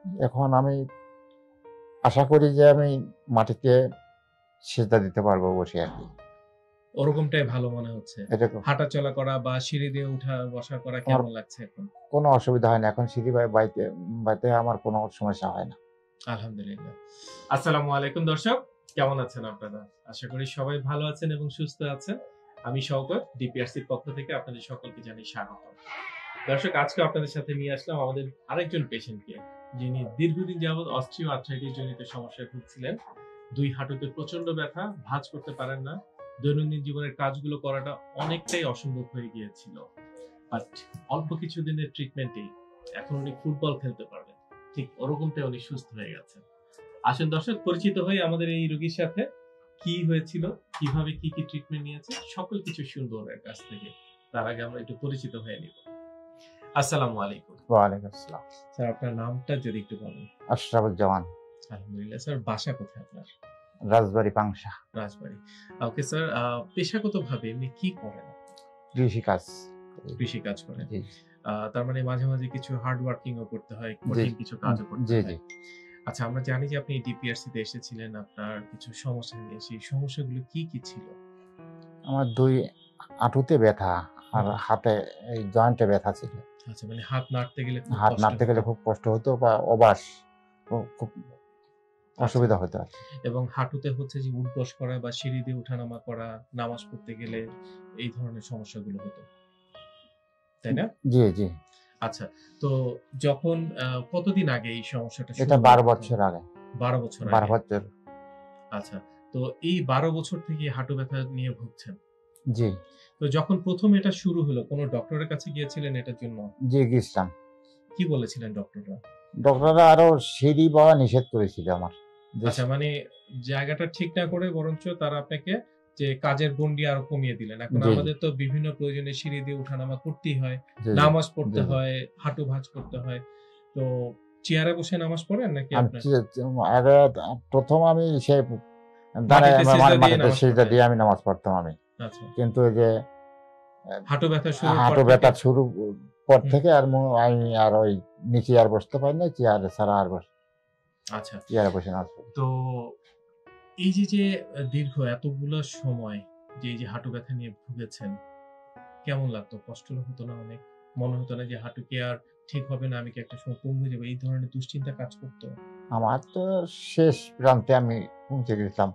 এখন আমি আশা করি যে আমি মাটিতে সেজদা দিতে পারবো বসে আর কি। ওরকমটাই ভালো মনে হচ্ছে। এটা হাঁটা চলা করা বা সিঁড়ি দিয়ে উঠা বসা করা আমার কেমন লাগছে এখন? কোনো অসুবিধা হয় না, এখন সিঁড়ি বাইতে বাইতে আমার কোনো সমস্যা হয় না। আলহামদুলিল্লাহ। আসসালামু আলাইকুম দর্শক, কেমন আছেন আপনারা? আশা করি সবাই ভালো আছেন এবং সুস্থ আছেন। আমি শওকত, ডিপিআরসির পক্ষ থেকে আপনাদের সকলকে জানাই স্বাগতম। দর্শক, আজকে আপনাদের সাথে নিয়ে আসলাম আমাদের আরেকজন পেশেন্টকে, যিনি দীর্ঘদিন যাবৎ অস্টিও আর্থ্রাইটিস জনিত সমস্যায় ভুগছিলেন। দুই হাঁটুতে প্রচন্ড ব্যথা, ভাঁজ করতে পারেন না। দৈনন্দিন জীবনের কাজগুলো করাটা অনেকটাই অসম্ভব হয়ে গিয়েছিল। বাট অল্প কিছুদিনের ট্রিটমেন্টেই এখন উনি ফুটবল খেলতে পারবেন। ঠিক ওরকমটাই উনি সুস্থ হয়ে গেছেন। আসুন দর্শক, পরিচিত হয়ে আমাদের এই রোগীর সাথে, কি হয়েছিল, কিভাবে কি কি ট্রিটমেন্ট নিয়েছে, সকল কিছু শুনবো ওনার কাছ থেকে। তার আগে আমরা একটু পরিচিত হয়ে নিব। আসসালামু আলাইকুম। ওয়ালাইকুম আসসালাম। স্যার, আপনার নামটা যদি একটু বলেন। আশরাফুজ্জামান, আলহামদুলিল্লাহ। স্যার, বাসা কোথায় আপনার? রাজবাড়ি পাংশা। রাজবাড়ি। ওকে স্যার, পেশাগতভাবে এমনি কি করেন? কৃষিকাজ। কৃষি কাজ করেন। জি তার মানে মাঝে মাঝে কিছু হার্ড ওয়ার্কিং ও করতে হয়, কঠিন কিছু কাজও করতে জি হয়। জি। আচ্ছা, আমরা জানি যে আপনি ডিপিআরসি তে এসেছিলেন আপনার কিছু সমস্যা নিয়ে। সেই সমস্যাগুলো কি কি ছিল? আমার দুই হাঁটুতে ব্যথা আর হাতে এই জয়েন্টে ব্যথা ছিল। আচ্ছা, মানে হাত নাড়তে গেলে খুব হাত কষ্ট নাড়তে গেলে হতো। খুব কষ্ট হতো বা অবাস, খুব আচ্ছা, অসুবিধা হতো আর কি। এবং হাঁটুতে হচ্ছে যে উঠবস করা বা সিঁড়ি দিয়ে ওঠানামা করা, নামাজ পড়তে গেলে এই ধরনের সমস্যাগুলো হতো, তাই না? জি জি। আচ্ছা, তো যখন কতদিন আগে এই সমস্যাটা এটা শুরু হয় 12 প্রথম? বছর আগে। 12 বছর 12 আগে। বছর। আচ্ছা, তো এই 12 বছর থেকে হাঁটু ব্যথা নিয়ে ভুগছেন। জি তো যখন প্রথম এটা শুরু হলো, কোনো ডক্টরের কাছে গিয়েছিলেন এটার জন্য? জি গেছিলাম। কি বলেছিলেন ডক্টররা? ডক্টররা আরো সিঁড়ি বাওয়া নিষেধ করেছিল আমার। যে আচ্ছা, মানে জায়গাটা ঠিক না করে বরঞ্চ তারা আপনাকে যে কাজের গণ্ডি আরো কমিয়ে দিলেন। এখন জি আমাদের তো বিভিন্ন প্রয়োজনে সিঁড়ি দিয়ে ওঠানামা করতেই হয়, জি জি নামাজ জি পড়তে জি। হয়, হাঁটু ভাঁজ করতে হয়। তো চেয়ারে বসে নামাজ পড়েন নাকি আমি আপনার আগে প্রথম আমি সে দাঁড়ায় মাটিতে সিজদা দিয়ে মাটিতে নামাজ সিজদা পড়তেন? দিয়ে আমি নামাজ পড়তাম আমি। আচ্ছা, কিন্তু এই যে হাঁটু ব্যথা শুরুর পর হাঁটু থেকে? ব্যথা শুরু পর হুম, থেকে আর আমি আর ওই নিচে আর বসতে পারি না, চেয়ারে ছাড়া আর আচ্ছা। চেয়ারে বসে নামাজ পড়ি। তো এই যে দীর্ঘ এতগুলো সময় যে এই যে হাঁটু ব্যথা নিয়ে ভুগেছেন, কেমন লাগতো? কষ্ট হতো না অনেক? মনে হতো না যে হাঁটু কি আর ঠিক হবে না, আমি কি একটা সময় পঙ্গু হয়ে যাবো? এই ধরনের দুশ্চিন্তা কাজ করতো? আমার তো শেষ প্রান্তে আমি পৌঁছে গেছিলাম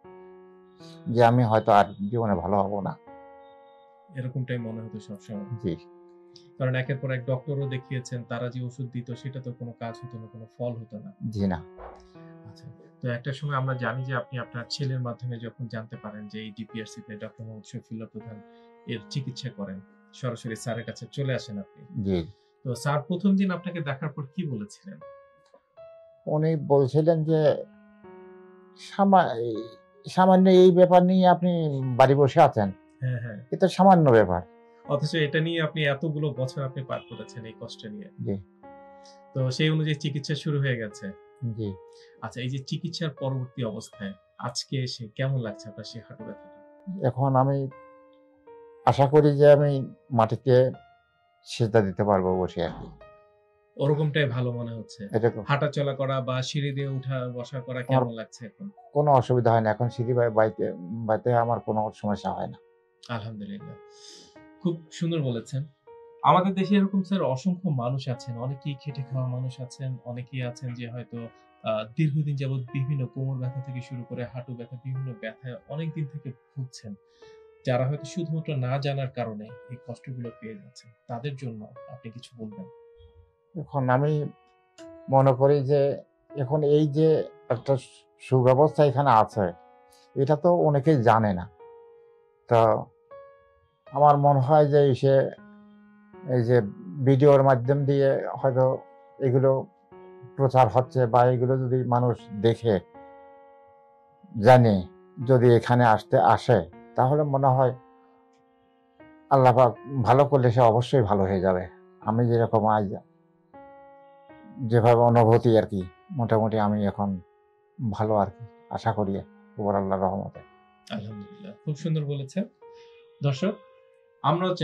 যে আমি হয়তো আর জীবনে ভালো হব না। এরকমটাই মনে হতো সবসময়। জি কারণ একের পর এক ডক্টরও দেখিয়েছেন, তারা যে ওষুধ দিত সেটা তো কোনো কাজ হতো না, কোনো ফল হতো না। জি না। আচ্ছা। তো একটা সময় আমরা জানি যে আপনি আপনার ছেলের মাধ্যমে যখন জানতে পারেন যে এই ডিপিআরসি তে ডক্টর মোহাম্মদ শফিউল্লাহ প্রধান এর চিকিৎসা করেন, সরাসরি স্যারের কাছে চলে আসেন আপনি। জি তো স্যার ১ম দিন আপনাকে দেখার পর কি বলেছিলেন? উনি বলছিলেন যে সামান্য এই ব্যাপার নিয়ে আপনি বাড়ি বসে আছেন, হ্যাঁ, হ্যাঁ। এটা সামান্য ব্যাপার। অথচ এটা নিয়ে আপনি এতগুলো বছর আপনি পার করেছেন এই কষ্ট নিয়ে। জি তো সেই অনুযায়ী চিকিৎসা শুরু হয়ে গেছে। জি। আচ্ছা, এই যে চিকিৎসার পরবর্তী অবস্থায় আজকে এসে কেমন লাগছে আপনার সেই হাঁটু ব্যথাটা? এখন আমি আশা করি যে আমি মাটিতে সেজদা দিতে পারবো বসে আর কি। ওরকমটাই ভালো মনে হচ্ছে। এটা হাঁটা চলা করা বা সিঁড়ি দিয়ে উঠা বসা করা আমার কেমন লাগছে এখন? কোনো অসুবিধা হয় না, এখন সিঁড়ি বাইতে বাইতে আমার কোনো সমস্যা হয় না। আলহামদুলিল্লাহ। খুব সুন্দর বলেছেন। আমাদের দেশে এরকম স্যার অসংখ্য মানুষ আছেন। অনেকেই খেটে খাওয়া মানুষ আছেন। অনেকেই আছেন যে হয়তো দীর্ঘদিন যাবৎ বিভিন্ন কোমর ব্যথা থেকে শুরু করে হাঁটু ব্যথা, বিভিন্ন ব্যথায় অনেকদিন থেকে ভুগছেন। যারা হয়তো শুধুমাত্র না জানার কারণে এই কষ্টগুলো পেয়ে যাচ্ছেন। তাদের জন্য আপনি কিছু বলবেন? এখন আমি মনে করি যে এখন এই যে একটা সুব্যবস্থা এখানে আছে, এটা তো অনেকেই জানে না। তো আমার মনে হয় যে এই যে ভিডিওর মাধ্যম দিয়ে হয়তো এগুলো প্রচার হচ্ছে, বা এগুলো যদি মানুষ দেখে জানে, যদি এখানে আসে, তাহলে মনে হয় আল্লাহ পাক ভালো করলে সে অবশ্যই ভালো হয়ে যাবে। আমি যেরকম আজ যেভাবে অনুভূতি আর কি, মোটামুটি আমি এখন ভালো আর কি, আশা করি উপর আল্লাহর রহমতে। আলহামদুলিল্লাহ। খুব সুন্দর বলেছেন। দর্শক, আমরাও চাই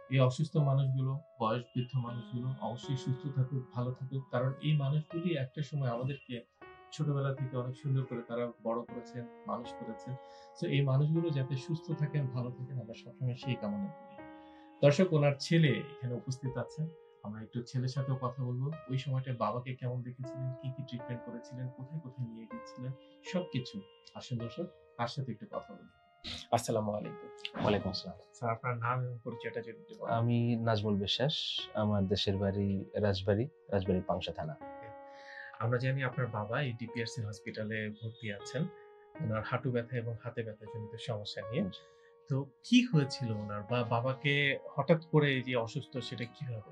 এই অসুস্থ মানুষগুলো, বয়স বৃদ্ধ মানুষগুলো অবশ্যই সুস্থ থাকুক, ভালো থাকুক। কারণ এই মানুষগুলি একটা সময় আমাদেরকে ছোটবেলা থেকে অনেক সুন্দর করে তারা বড় করেছেন, মানুষ করেছেন। সো এই মানুষগুলো যাতে সুস্থ থাকেন, ভালো থাকেন, আমরা সবসময় সেই কামনা করি। দর্শক, ওনার ছেলে এখানে উপস্থিত আছেন। আমরা একটু ছেলের সাথেও কথা বলবো। ওই সময়টায় বাবাকে কেমন দেখেছিলেন, কি ট্রিটমেন্ট করেছিলেন, কোথায় কোথায় নিয়ে গিয়েছিলেন, সবকিছু। আসুন দর্শক, তার সাথে একটু কথা বলি। আসসালামু আলাইকুম। ওয়ালাইকুম আসসালাম। স্যার, আপনার নাম এবং পরিচয়টা যদি একটু বলেন। আমি নাজমুল বিশ্বাস। আমার দেশের বাড়ি রাজবাড়ির পাংশা থানা। আমরা জানি আপনার বাবা এই ডিপিআরসি হসপিটালে ভর্তি আছেন। উনার হাঁটু ব্যথা এবং হাতে ব্যথা জনিত সমস্যা নিয়ে। তো কি হয়েছিল উনার, বা বাবাকে হঠাৎ করে এই যে অসুস্থ, সেটা কিভাবে?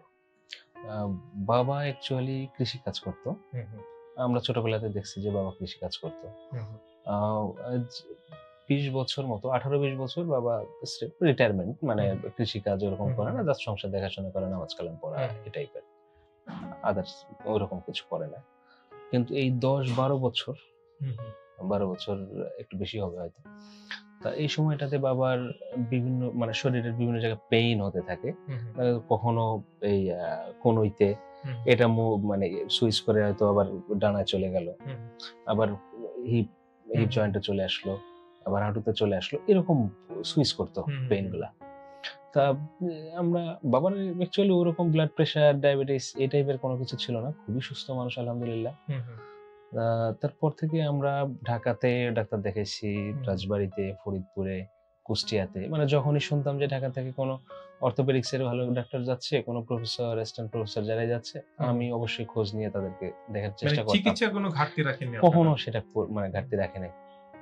বাবা অ্যাকচুয়ালি কৃষিকাজ করতো। হুম, হুম, আমরা ছোটবেলাতে দেখছি যে বাবা কৃষিকাজ করতো। হুম, হুম, আজ ২০ বছর মতো, ১৮-২০ বছর বাবা রিটায়ারমেন্ট, মানে হুম। কৃষিকাজ ওরকম হুম, করে না, হুম। জাস্ট সংসার দেখাশোনা করে, নামাজ কালাম পড়া হুম, এই টাইপের। আদার্স ওরকম কিছু করে না। কিন্তু এই ১০-১২ বছর, হুম, হুম, ১২ বছর একটু বেশি হবে হয়তো। তা এই সময়টাতে বাবার বিভিন্ন মানে শরীরের বিভিন্ন জায়গায় পেইন হতে থাকে। হুম, হুম, কখনো এই কনুইতে, হুম, এটা মানে সুইচ করে হয়তো আবার ডানায় চলে গেল। হুম, আবার হিপ হুম, জয়েন্টে চলে আসলো, আবার হাঁটুতে চলে আসলো। এরকম সুইচ করতো হুম, হুম, পেইন গুলা। তা আমরা বাবার অ্যাকচুয়ালি ওরকম ব্লাড প্রেশার, ডায়াবেটিস এই টাইপের কোনো কিছু ছিল না। খুবই সুস্থ মানুষ আলহামদুলিল্লাহ। হুম, হুম, তারপর থেকে আমরা ঢাকাতে ডাক্তার দেখাইছি, হুম। রাজবাড়ীতে, ফরিদপুরে, কুষ্টিয়াতে। মানে যখনই শুনতাম যে ঢাকা থেকে কোনো অর্থোপেডিক্স এর ভালো ডাক্তার যাচ্ছে, কোনো প্রফেসর, অ্যাসিস্ট্যান্ট প্রফেসর যারাই যাচ্ছে, হুম। আমি অবশ্যই খোঁজ নিয়ে তাদেরকে দেখার মানে চেষ্টা করতাম। চিকিৎসার কোনো ঘাটতি রাখেননি আপনারা? কখনো সেটা মানে ঘাটতি রাখি নাই।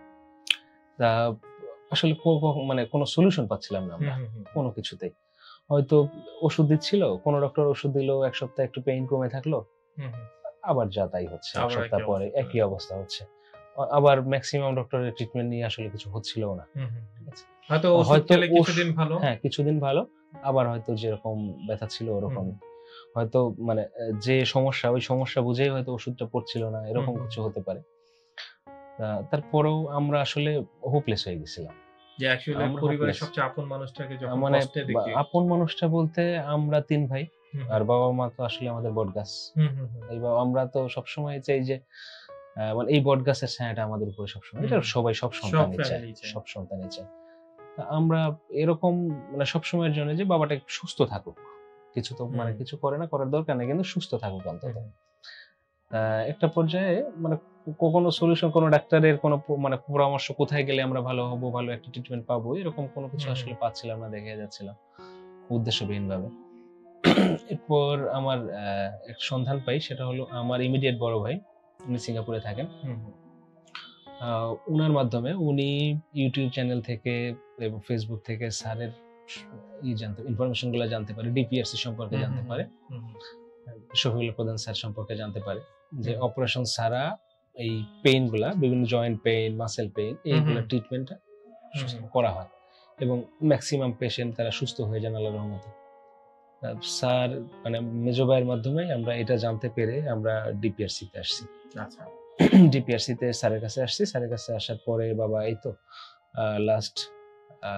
তা আসলে মানে কোনো সলিউশন পাচ্ছিলাম না হুম, আমরা, হুম, হুম, কোনো কিছুতেই। হয়তো ওষুধ দিচ্ছিল, কোনো ডক্টর ওষুধ দিল, ১ সপ্তাহ একটু পেইন কমে থাকলো। হুম, হুম। আবার যা তাই হচ্ছে। ১ আবার সপ্তাহ একই পরে অবস্থা চলে একই আসে। অবস্থা হচ্ছে। আবার মেক্সিমাম ডক্টরের ট্রিটমেন্ট নিয়ে আসলে কিছু হচ্ছিলও না। হুম, হুম, ঠিক হুম। আছে? হয়তো ওষুধ হয়তো খেলে কিছুদিন ভালো। হ্যাঁ, কিছুদিন ভালো। আবার হয়তো যেরকম ব্যথা ছিল হুম, ওরকমই। হুম, হয়তো মানে যে সমস্যা, ওই সমস্যা বুঝেই হয়তো ওষুধটা পড়ছিল না। হুম, এরকম হুম, কিছু হুম। হতে পারে। তারপরেও আমরা আসলে হোপলেস হয়ে গেছিলাম। যে অ্যাকচুয়ালি আমরা পরিবারের হোপলেস। সবচেয়ে আপন মানুষটাকে যখন মানে কষ্টে দেখে। আপন মানুষটা বলতে আমরা ৩ ভাই। হুম, আর হুম, বাবা-মা তো আসলে আমাদের বটগাছ। হুম, হুম, হুম, আমরা তো সবসময় চাই যে মানে এই বটগাছের ছায়াটা আমাদের উপরে সবসময়। এটা হুম। সবাই, সব সব সন্তানই চায়। ফ্যামিলি চায়। সব সন্তানই চায়। আমরা এরকম মানে সবসময়ের জন্য যে বাবাটা একটু সুস্থ থাকুক। কিছু তো মানে হুম, কিছু করে না, করার দরকার নেই। কিন্তু সুস্থ থাকুক হুম, অন্তত। হুম, একটা পর্যায়ে মানে কোনো সলিউশন, কোনো ডাক্তারের কোনো মানে পরামর্শ, কোথায় গেলে আমরা ভালো হবো, ভালো একটা ট্রিটমেন্ট পাবো, এরকম কোনো কিছু হুম, হুম, আসলে পাচ্ছিলাম না, দেখে যাচ্ছিলাম উদ্দেশ্যবিহীনভাবে। এরপর আমার এক সন্ধান পাই, সেটা হলো আমার ইমিডিয়েট বড় ভাই। উনি সিঙ্গাপুরে থাকেন। হুম, হুম, উনার মাধ্যমে উনি ইউটিউব চ্যানেল থেকে এবং ফেসবুক থেকে স্যারের ইনফরমেশন গুলো জানতে পারে, ডিপিআরসি সম্পর্কে হুম, জানতে হুম, পারে, হুম, হুম, শফিউল্লাহ প্রধান স্যার সম্পর্কে জানতে পারে যে হুম, অপারেশন ছাড়া এই পেইন গুলা, বিভিন্ন joint pain, muscle pain, hmm, এইগুলা হুম, ট্রিটমেন্টটা হুম, হুম। করা হয় এবং ম্যাক্সিমাম পেশেন্ট তারা সুস্থ হয়ে যান আল্লাহর রহমতে। স্যার মানে মেজো ভাইয়ের মাধ্যমে আমরা এটা জানতে পেরে আমরা ডিপিআরসি তে আসছি। আচ্ছা। ডিপিআরসি তে স্যারের কাছে আসছি। স্যারের কাছে আসার পরে বাবা এই তো লাস্ট আ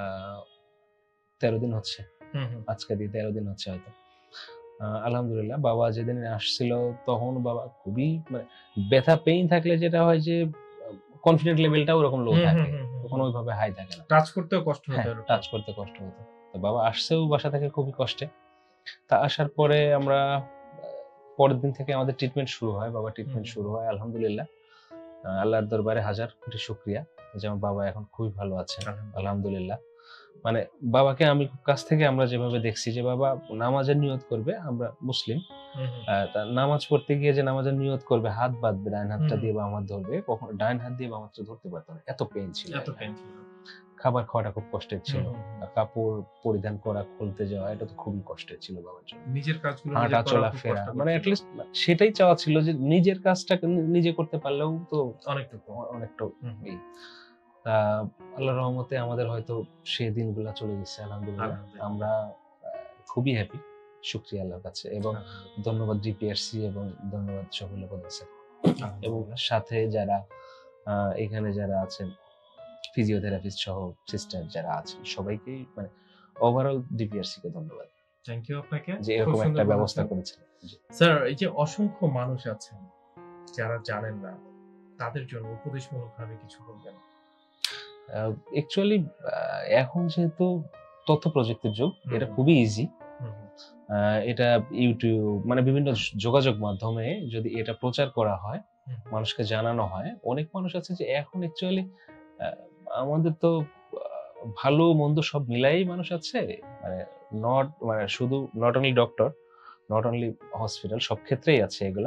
১৩ দিন হচ্ছে। হুম, হুম, আজকে দিয়ে ১৩ দিন হচ্ছে হয়তো। আলহামদুলিল্লাহ বাবা যেদিন আসছিল তখন বাবা খুবই মানে ব্যথা পেইন থাকলে যেটা হয় যে কনফিডেন্ট লেভেলটাও ওরকম লো হুম, হুম, থাকে। হুম, হুম, কখনো হুম। ওইভাবে হাই থাকে না। টাচ করতেও কষ্ট হতো হ্যাঁ, এরকম। টাচ করতে কষ্ট হতো। তো বাবা আসছেও বাসা থেকে খুবই কষ্টে। তা আসার পরে আমরা পরের দিন থেকে আমাদের ট্রিটমেন্ট শুরু হয়। বাবার হুম, ট্রিটমেন্ট হুম, শুরু হয় আলহামদুলিল্লাহ। আল্লাহর দরবারে হাজার কোটি শুকরিয়া যে আমার বাবা এখন খুবই ভালো আছেন। আলহামদুলিল্লাহ। আলহামদুলিল্লাহ। মানে বাবাকে আমি কাছ থেকে আমরা যেভাবে দেখছি যে বাবা নামাজের নিয়ত করবে, আমরা মুসলিম। হুম, হুম, তা নামাজ পড়তে গিয়ে যে নামাজের নিয়ত করবে, হাত বাঁধবে, ডাইন হাতটা হুম, দিয়ে বাম হাত ধরবে। কখনো ডাইন হাত দিয়ে বাম হাতটা ধরতে পারত না। এত পেইন ছিল এত আরকি। পেইন ছিল। খাবার খাওয়াটা খুব কষ্টের হুম, ছিল। হুম, হুম। কাপড় পরিধান করা, খুলতে যাওয়া এটা তো খুবই কষ্টের ছিল বাবার জন্য। নিজের কাজগুলো নিজে হাঁটা করাও খুব চলাফেরা কষ্টকর মানে ছিল। এটলিস্ট সেটাই চাওয়া ছিল যে নিজের কাজটাকে নিজে করতে পারলেও তো অনেকটুকু। অনেকটা হুম, হুম। ই। তা আল্লাহর রহমতে আমাদের হয়তো সেই দিনগুলা চলে গেছে আলহামদুলিল্লাহ। আলহামদুলিল্লাহ। আমরা খুবই হ্যাপি। শুকরিয়া আল্লাহর কাছে এবং আলহামদুলিল্লাহ। ধন্যবাদ ডিপিআরসি এবং ধন্যবাদ শফিউল্লাহ প্রধান স্যার এবং আলহামদুলিল্লাহ। সাথে যারা আ এখানে যারা আছেন ফিজিওথেরাপিস্ট সহ সিস্টার যারা আছেন সবাইকেই মানে ওভারঅল ডিপিআরসি কে ধন্যবাদ। থ্যাংক ইউ আপনাকে, যে খুব এরকম সুন্দর একটা ব্যবস্থা বলেছেন। করেছিলেন। জি। স্যার, এই যে অসংখ্য মানুষ আছেন যারা জানেন না, তাদের জন্য উপদেশমূলক ভাবে কিছু বলবেন। অ্যাকচুয়ালি এখন যেহেতু তথ্য প্রযুক্তির যুগ, এটা হুম। খুবই ইজি। হুম, হুম, এটা ইউটিউব মানে বিভিন্ন যোগাযোগ মাধ্যমে যদি এটা প্রচার করা হয়, হুম, মানুষকে জানানো হয়, অনেক মানুষ আছে যে এখন অ্যাকচুয়ালি আমাদের তো ভালো মন্দ সব মিলাই মানুষ আছে, মানে মানে শুধু not only doctor, not only hospital, সব ক্ষেত্রেই আছে এগুলা।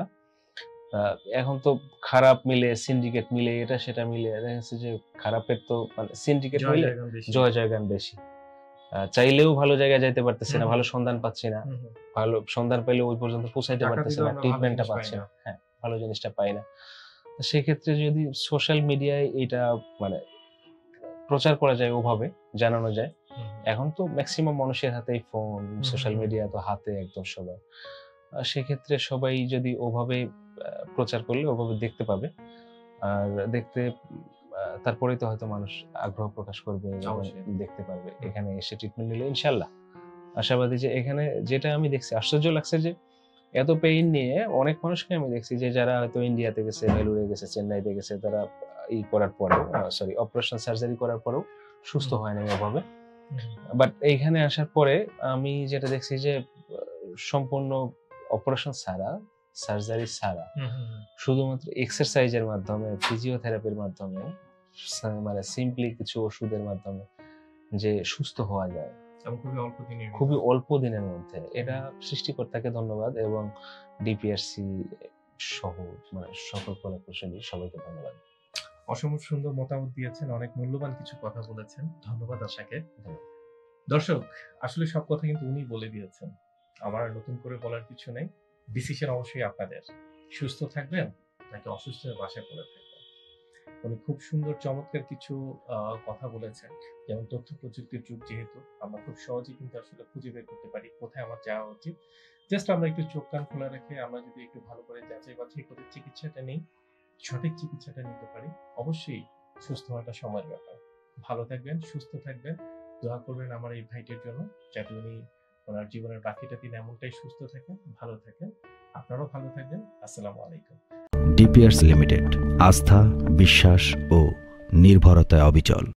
এখন তো খারাপ মিলে, সিন্ডিকেট মিলে, এটা সেটা মিলে দেখা যাচ্ছে যে খারাপের তো মানে সিন্ডিকেট জয় মিলে জয়গান বেশি। জয় জয়গান বেশি। চাইলেও ভালো জায়গায় যাইতে পারতেছি না, হুম, ভালো সন্ধান পাচ্ছি না, হুম, হুম। ভালো সন্ধান পেলেও ওই পর্যন্ত পৌঁছাইতে টাকা পারতেছি দিলেও না, আমরা ভালো ট্রিটমেন্টটা জিনিস পাই পাচ্ছি না। না। হ্যাঁ, ভালো জিনিসটা পাই না। তো সেক্ষেত্রে যদি সোশ্যাল মিডিয়ায় এটা মানে প্রচার করা যায়, ওভাবে জানানো যায়। হুম, এখন তো ম্যাক্সিমাম মানুষের হাতেই ফোন, সোশ্যাল হুম, মিডিয়া তো হাতে একদম সবার। সেক্ষেত্রে সবাই যদি ওভাবে প্রচার করলে ওভাবে দেখতে পাবে। আর দেখতে তারপরেই তো হয়তো মানুষ আগ্রহ প্রকাশ করবে এবং অবশ্যই। দেখতে পারবে। হুম। এখানে এসে ট্রিটমেন্ট নিলে ইনশাআল্লাহ আশাবাদী যে এখানে যেটা আমি দেখছি আশ্চর্য লাগছে যে এত পেইন নিয়ে অনেক মানুষকে আমি দেখছি যে যারা হয়তো ইন্ডিয়াতে গেছে, বেলুড়ে গেছে, চেন্নাইতে গেছে, তারা ই করার পরেও অপারেশন সার্জারি করার পরেও সুস্থ হুম। হয় নাই ওভাবে। হুম, বাট এইখানে আসার পরে আমি যেটা দেখছি যে সম্পূর্ণ অপারেশন ছাড়া, সার্জারি ছাড়া, হুম, হুম, হুম। শুধুমাত্র এক্সারসাইজের মাধ্যমে, ফিজিওথেরাপির মাধ্যমে, মানে সিম্পলি কিছু ওষুধের মাধ্যমে যে সুস্থ হওয়া যায় এবং খুবই অল্প দিনের খুবই ভিতর। অল্প দিনের মধ্যে, এটা সৃষ্টিকর্তাকে ধন্যবাদ এবং ডিপিআরসি সহ মানে সকল কলাকুশলী সবাইকে ধন্যবাদ। অসম্ভব সুন্দর মতামত দিয়েছেন, অনেক মূল্যবান কিছু কথা বলেছেন। ধন্যবাদ আপনাকে। দর্শক, আসলে সব কথা কিন্তু উনি বলে দিয়েছেন। আমার আর নতুন করে বলার কিছু নেই। ডিসিশন অবশ্যই আপনাদের। সুস্থ থাকবেন নাকি অসুস্থ হয়ে বাসায় পড়ে থাকবেন। উনি খুব সুন্দর চমৎকার কিছু কথা বলেছেন। যেমন তথ্য প্রযুক্তির যুগ যেহেতু, আমরা খুব সহজেই কিন্তু আসলে খুঁজে বের করতে পারি কোথায় আমার যাওয়া উচিত। জাস্ট আমরা একটু চোখ কান খোলা রেখে আমরা যদি একটু ভালো করে যাচাই বাছাই করে চিকিৎসাটা নেই, সঠিক চিকিৎসাটা নিতে পারি, অবশ্যই সুস্থ হওয়াটা সময়ের ব্যাপার। ভালো থাকবেন, সুস্থ থাকবেন। দোয়া করবেন আমার এই ভাইটির জন্য, যাতে উনি ওনার জীবনের বাকিটা দিন এমনটাই সুস্থ থাকেন, ভালো থাকেন। আপনারাও ভালো থাকবেন। আসসালামু আলাইকুম। ডিপিআরস লিমিটেড, আস্থা, বিশ্বাস ও নির্ভরতায় অবিচল।